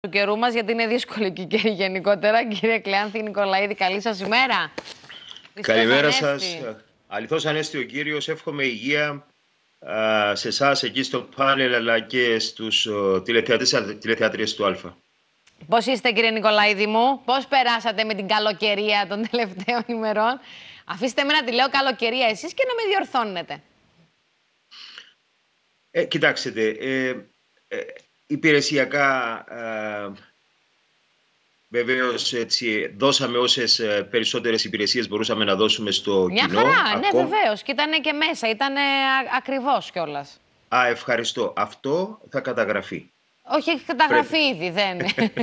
του καιρού μας, γιατί είναι δύσκολη και η καιρή γενικότερα. Κύριε Κλεάνθη Νικολαίδη, καλή σας ημέρα. Καλημέρα σας. Αληθώς Ανέστη ο Κύριος. Εύχομαι υγεία σε εσάς εκεί στο πάνελ, αλλά και στους τηλεθεατρίες του Α. Πώς είστε, κύριε Νικολαίδη μου? Πώς περάσατε με την καλοκαιρία των τελευταίων ημερών? Αφήστε με να τη λέω καλοκαιρία εσείς και να με διορθώνετε. Κοιτάξτε, υπηρεσιακά βεβαίως έτσι, δώσαμε όσες περισσότερες υπηρεσίες μπορούσαμε να δώσουμε στο κοινό. Μια χαρά, ναι, βεβαίως. Και ήταν και μέσα, ήταν ακριβώς κιόλας. Ευχαριστώ. Αυτό θα καταγραφεί. Όχι, έχει καταγραφεί ήδη, δεν είναι.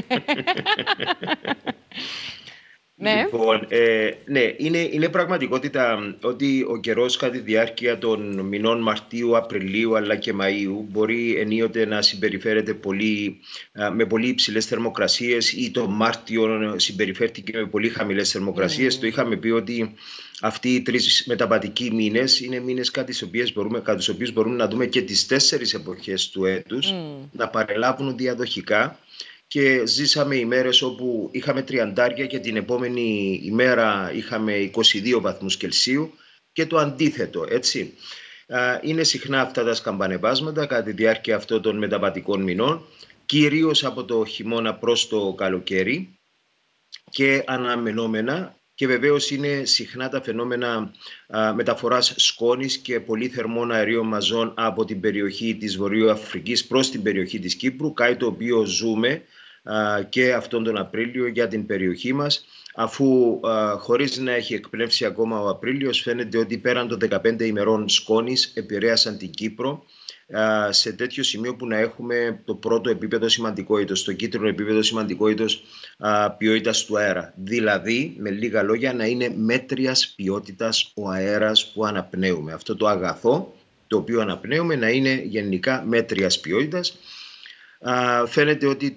Ναι. Λοιπόν, ναι, είναι πραγματικότητα ότι ο καιρός κατά τη διάρκεια των μηνών Μαρτίου, Απριλίου αλλά και Μαΐου μπορεί ενίοτε να συμπεριφέρεται με πολύ υψηλές θερμοκρασίες, ή το Μάρτιο συμπεριφέρθηκε με πολύ χαμηλές θερμοκρασίες. Το είχαμε πει ότι αυτοί οι τρεις μεταβατικοί μήνες είναι μήνες κατά τους οποίους μπορούμε να δούμε και τις 4 εποχές του έτους να παρελάβουν διαδοχικά. Και ζήσαμε ημέρες όπου είχαμε 30 και την επόμενη ημέρα είχαμε 22 βαθμούς Κελσίου και το αντίθετο, έτσι. Είναι συχνά αυτά τα σκαμπανεβάσματα κατά τη διάρκεια αυτών των μεταβατικών μηνών, κυρίως από το χειμώνα προς το καλοκαίρι και αναμενόμενα, και βεβαίως είναι συχνά τα φαινόμενα μεταφοράς σκόνης και πολύ θερμών αερίων μαζών από την περιοχή της Βορείου Αφρικής προς την περιοχή της Κύπρου, κάτι το οποίο ζούμε και αυτόν τον Απρίλιο για την περιοχή μας, αφού χωρίς να έχει εκπνεύσει ακόμα ο Απρίλιος, φαίνεται ότι πέραν των 15 ημερών σκόνης επηρέασαν την Κύπρο σε τέτοιο σημείο που να έχουμε το πρώτο επίπεδο σημαντικότητος, το κίτρινο επίπεδο σημαντικότητος ποιότητας του αέρα. Δηλαδή, με λίγα λόγια, να είναι μέτριας ποιότητας ο αέρας που αναπνέουμε. Αυτό το αγαθό το οποίο αναπνέουμε να είναι γενικά μέτριας ποιότητας. Φαίνεται ότι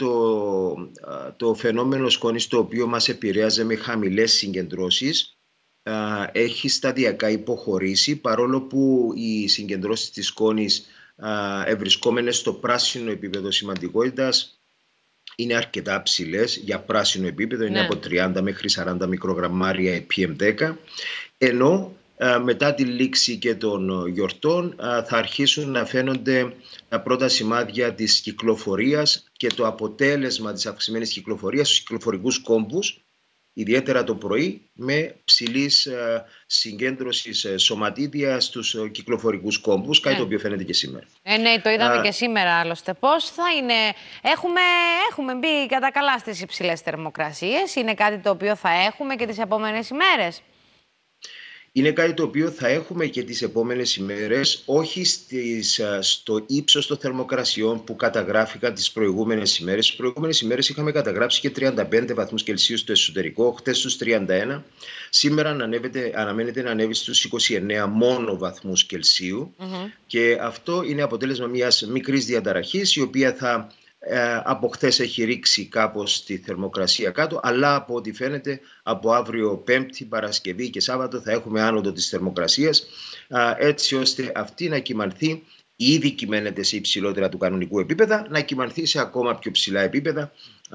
το φαινόμενο σκόνης, το οποίο μας επηρέαζε με χαμηλές συγκεντρώσεις, έχει σταδιακά υποχωρήσει, παρόλο που οι συγκεντρώσεις της σκόνης ευρισκόμενες στο πράσινο επίπεδο σημαντικότητας είναι αρκετά ψηλές για πράσινο επίπεδο, είναι από 30 μέχρι 40 μικρογραμμάρια PM10, ενώ μετά τη λήξη και των γιορτών θα αρχίσουν να φαίνονται τα πρώτα σημάδια της κυκλοφορίας και το αποτέλεσμα της αυξημένης κυκλοφορίας στους κυκλοφορικούς κόμβους, ιδιαίτερα το πρωί, με ψηλής συγκέντρωσης σωματίδια στους κυκλοφορικούς κόμβους, κάτι το οποίο φαίνεται και σήμερα. Ναι, το είδαμε και σήμερα άλλωστε. Πώς θα είναι? Έχουμε μπει κατά καλά στις υψηλές θερμοκρασίες. Είναι κάτι το οποίο θα έχουμε και τις επόμενες ημέρες? Είναι κάτι το οποίο θα έχουμε και τις επόμενες ημέρες, όχι στο ύψος των θερμοκρασιών που καταγράφηκαν τις προηγούμενες ημέρες. Τις προηγούμενες ημέρες είχαμε καταγράψει και 35 βαθμούς Κελσίου στο εσωτερικό, χτες στους 31. Σήμερα αναμένεται να ανέβει στους 29 μόνο βαθμούς Κελσίου. Και αυτό είναι αποτέλεσμα μιας μικρής διαταραχής, η οποία από χθες έχει ρίξει κάπως τη θερμοκρασία κάτω, αλλά από ό,τι φαίνεται από αύριο Πέμπτη, Παρασκευή και Σάββατο θα έχουμε άνοδο της θερμοκρασίας, έτσι ώστε αυτή να κυμανθεί, ήδη κυμαίνεται σε υψηλότερα του κανονικού επίπεδα, να κυμανθεί σε ακόμα πιο ψηλά επίπεδα.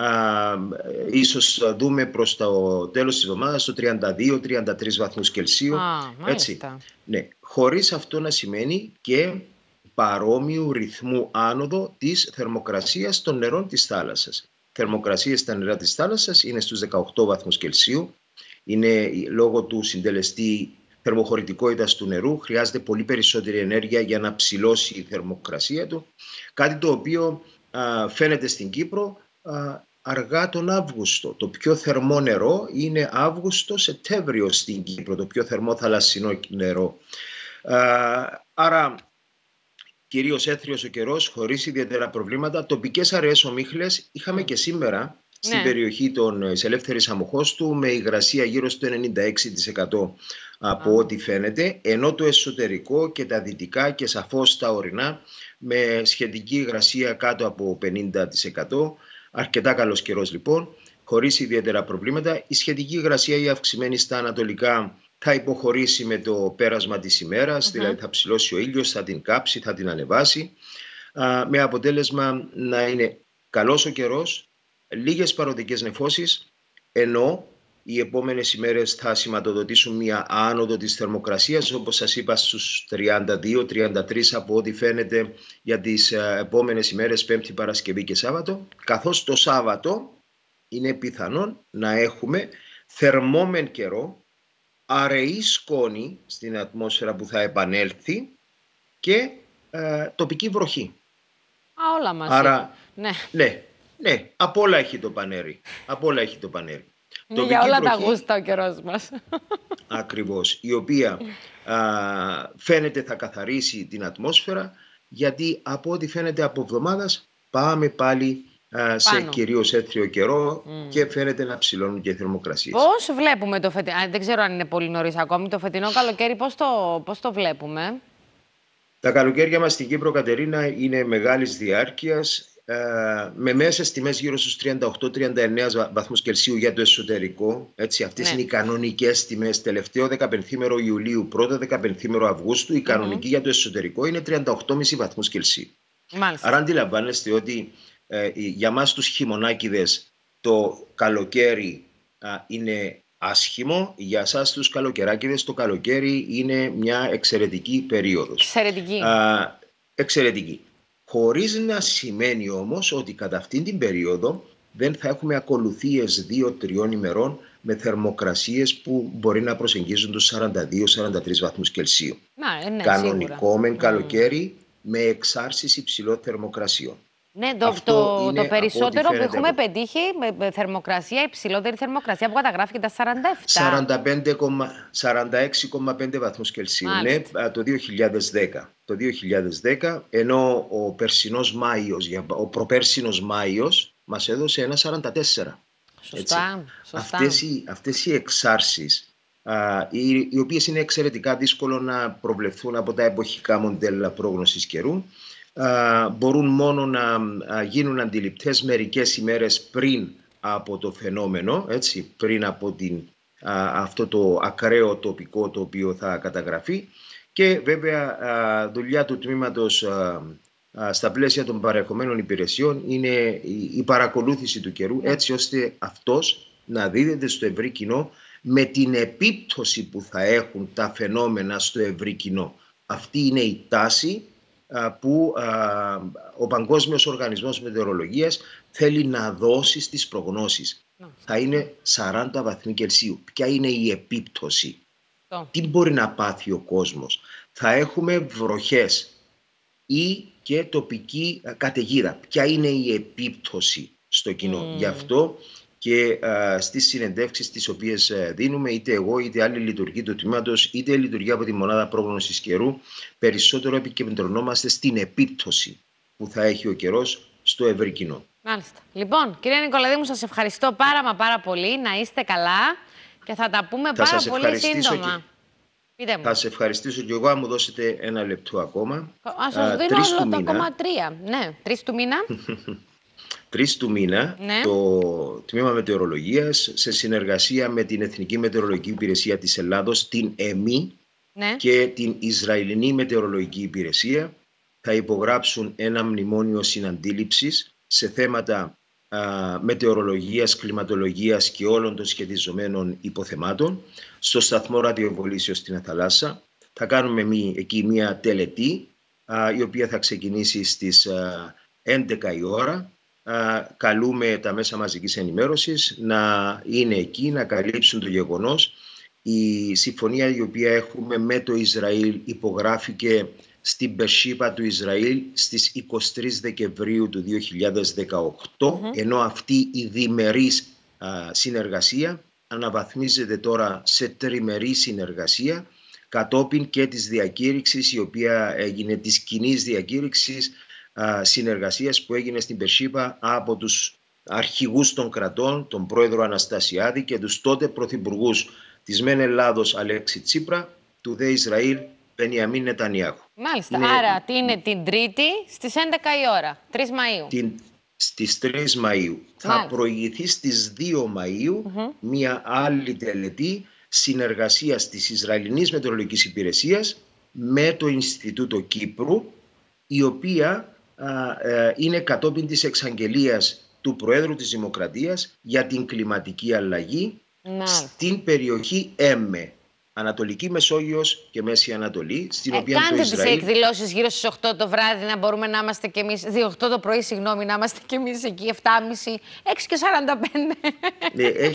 Ίσως δούμε προς το τέλος της εβδομάδας στο 32-33 βαθμούς Κελσίου. Έτσι. Ναι, χωρίς αυτό να σημαίνει και παρόμοιου ρυθμού άνοδο της θερμοκρασίας των νερών της θάλασσας. Θερμοκρασίες στα νερά της θάλασσας είναι στους 18 βαθμούς Κελσίου. Είναι λόγω του συντελεστή θερμοχωρητικότητας του νερού. Χρειάζεται πολύ περισσότερη ενέργεια για να ψηλώσει η θερμοκρασία του. Κάτι το οποίο φαίνεται στην Κύπρο αργά τον Αύγουστο. Το πιο θερμό νερό είναι Αύγουστο-Σεπτέμβριο στην Κύπρο, το πιο θερμό θαλασσινό νερό. Άρα κυρίως έθριος ο καιρός, χωρίς ιδιαίτερα προβλήματα. Τοπικές αραιές ομίχλες είχαμε και σήμερα στην περιοχή της ελεύθερης Αμμοχώστου, με υγρασία γύρω στο 96% από ό,τι φαίνεται, ενώ το εσωτερικό και τα δυτικά και σαφώς τα ορεινά με σχετική υγρασία κάτω από 50%. Αρκετά καλός καιρός λοιπόν, χωρίς ιδιαίτερα προβλήματα. Η σχετική υγρασία, η αυξημένη στα ανατολικά, θα υποχωρήσει με το πέρασμα της ημέρας, δηλαδή θα ψηλώσει ο ήλιος, θα την κάψει, θα την ανεβάσει, με αποτέλεσμα να είναι καλός ο καιρός, λίγες παροδικές νεφώσεις, ενώ οι επόμενες ημέρες θα σηματοδοτήσουν μια άνοδο της θερμοκρασίας, όπως σας είπα, στους 32-33 από ό,τι φαίνεται για τις επόμενες ημέρες, Πέμπτη, Παρασκευή και Σάββατο, καθώς το Σάββατο είναι πιθανόν να έχουμε θερμόμεν καιρό, αραιή σκόνη στην ατμόσφαιρα που θα επανέλθει και τοπική βροχή. Όλα μαζί. Άρα, ναι, από όλα έχει το πανέρι. Από όλα έχει το πανέρι. Είναι για όλα βροχή, τα γούστα ο καιρός μας. Ακριβώς, η οποία φαίνεται θα καθαρίσει την ατμόσφαιρα, γιατί από ό,τι φαίνεται από εβδομάδας πάμε πάλι σε κυρίως έθριο καιρό και φαίνεται να ψηλώνουν και οι θερμοκρασίες. Πώς βλέπουμε το φετινό, δεν ξέρω αν είναι πολύ νωρίς ακόμη, το φετινό καλοκαίρι πώς το βλέπουμε? Τα καλοκαίρια μας στην Κύπρο, Κατερίνα, είναι μεγάλης διάρκειας, με μέσες τιμές γύρω στους 38-39 βαθμούς Κελσίου για το εσωτερικό. Αυτές είναι οι κανονικές τιμές. Τελευταίο 15ήμερο Ιουλίου, πρώτο 15ήμερο Αυγούστου, η κανονική για το εσωτερικό είναι 38,5 βαθμούς Κελσίου. Μάλιστα. Άρα αντιλαμβάνεστε ότι για μας τους χειμωνάκηδες το καλοκαίρι είναι άσχημο, για εσάς τους καλοκαιράκηδες το καλοκαίρι είναι μια εξαιρετική περίοδος. Εξαιρετική. Χωρίς να σημαίνει όμως ότι κατά αυτήν την περίοδο δεν θα έχουμε ακολουθίες 2-3 ημερών με θερμοκρασίες που μπορεί να προσεγγίζουν τους 42-43 βαθμούς Κελσίου. Κανονικό μεν καλοκαίρι με εξάρσεις υψηλών θερμοκρασιών. Ναι, το περισσότερο που έχουμε πετύχει με θερμοκρασία, υψηλότερη θερμοκρασία που καταγράφει και τα 46,5 βαθμούς Κελσίου. Ναι, το 2010. Το 2010, ενώ ο περσινός Μάιος, ο προπέρσινος Μάιος μας έδωσε ένα 44. Σωστά. Αυτές οι εξάρσεις, οι οποίες είναι εξαιρετικά δύσκολο να προβλεφθούν από τα εποχικά μοντέλα πρόγνωσης καιρού, μπορούν μόνο να γίνουν αντιληπτές μερικές ημέρες πριν από το φαινόμενο, πριν από αυτό το ακραίο τοπικό το οποίο θα καταγραφεί, και βέβαια δουλειά του τμήματος στα πλαίσια των παρεχομένων υπηρεσιών είναι η παρακολούθηση του καιρού, έτσι ώστε αυτός να δίδεται στο ευρύ κοινό με την επίπτωση που θα έχουν τα φαινόμενα στο ευρύ κοινό. Αυτή είναι η τάση που ο Παγκόσμιος Οργανισμός Μετεωρολογίας θέλει να δώσει στις προγνώσεις. Θα είναι 40 βαθμοί Κελσίου. Ποια είναι η επίπτωση? Τι μπορεί να πάθει ο κόσμος? Θα έχουμε βροχές ή και τοπική καταιγίδα. Ποια είναι η επίπτωση στο κοινό? Γι' αυτό και στις συνεντεύξεις τις οποίες δίνουμε, είτε εγώ είτε άλλη λειτουργοί του τμήματος, είτε λειτουργεί από τη μονάδα πρόγνωσης καιρού, περισσότερο επικεντρωνόμαστε στην επίπτωση που θα έχει ο καιρός στο ευρύ κοινό. Μάλιστα. Λοιπόν, κύριε Νικολαδήμου, σας ευχαριστώ πάρα πολύ. Να είστε καλά και θα τα πούμε πάρα πολύ σύντομα. Θα σε ευχαριστήσω και εγώ, αν μου δώσετε ένα λεπτό ακόμα. Ας σας δίνω όλο το ακόμα 3. Ναι, 3 του μήνα. 3 του μήνα, ναι, το Τμήμα Μετεωρολογίας, σε συνεργασία με την Εθνική Μετεωρολογική Υπηρεσία της Ελλάδος, την ΕΜΗ, ναι, και την Ισραηλινή Μετεωρολογική Υπηρεσία, θα υπογράψουν ένα μνημόνιο συναντήληψης σε θέματα μετεωρολογίας, κλιματολογίας και όλων των σχετιζομένων υποθεμάτων στο σταθμό ραδιοβολήσεως στην Αθαλάσσα. Θα κάνουμε εκεί μια τελετή, η οποία θα ξεκινήσει στις 11 η ώρα. Καλούμε τα μέσα μαζικής ενημέρωσης να είναι εκεί, να καλύψουν το γεγονός. Η συμφωνία η οποία έχουμε με το Ισραήλ υπογράφηκε στην Μπερσίπα του Ισραήλ στις 23 Δεκεμβρίου του 2018, ενώ αυτή η διμερής συνεργασία αναβαθμίζεται τώρα σε τριμερή συνεργασία, κατόπιν και της διακήρυξης, η οποία έγινε, της κοινής διακήρυξης συνεργασίας που έγινε στην Μπερσίπα από τους αρχηγούς των κρατών, τον πρόεδρο Αναστασιάδη και τους τότε πρωθυπουργούς της ΜΕΝ Ελλάδος Αλέξη Τσίπρα, του ΔΕ Ισραήλ Μπενιαμίν Νετανιάχου. Μάλιστα, άρα είναι την Τρίτη στις 11 η ώρα, 3 Μαΐου. Στις 3 Μαΐου. Θα προηγηθεί στις 2 Μαΐου μια άλλη τελετή συνεργασίας της Ισραηλινής Μετεωρολογικής Υπηρεσίας με το Ινστιτούτο Κύπρου, η οποία είναι κατόπιν της εξαγγελίας του Προέδρου της Δημοκρατίας για την κλιματική αλλαγή στην περιοχή ΕΜΜΕ, Ανατολική Μεσόγειος και Μέση Ανατολή, στην οποία κάντε το Ισραήλ... τις εκδηλώσεις γύρω στις 8 το βράδυ να μπορούμε να είμαστε κι εμείς, 8 το πρωί, συγγνώμη, να είμαστε κι εμείς εκεί, 7.30, 6:45. Ναι,